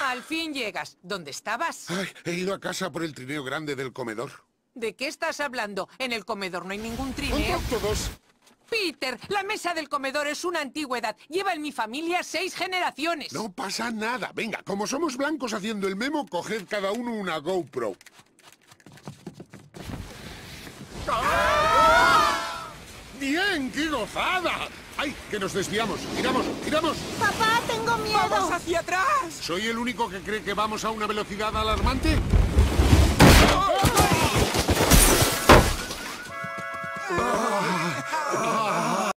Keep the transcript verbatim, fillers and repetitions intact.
Al fin llegas. ¿Dónde estabas? Ay, he ido a casa por el trineo grande del comedor. ¿De qué estás hablando? En el comedor no hay ningún trineo. ¡Contacto dos! Peter, la mesa del comedor es una antigüedad. Lleva en mi familia seis generaciones. No pasa nada. Venga, como somos blancos haciendo el memo, coged cada uno una GoPro. ¡Ah! ¡Bien! ¡Qué gozada! ¡Ay, que nos desviamos! ¡Tiramos! ¡Tiramos! Papá, tengo miedo. ¡Vamos hacia atrás! ¿Soy el único que cree que vamos a una velocidad alarmante? ¡Ah!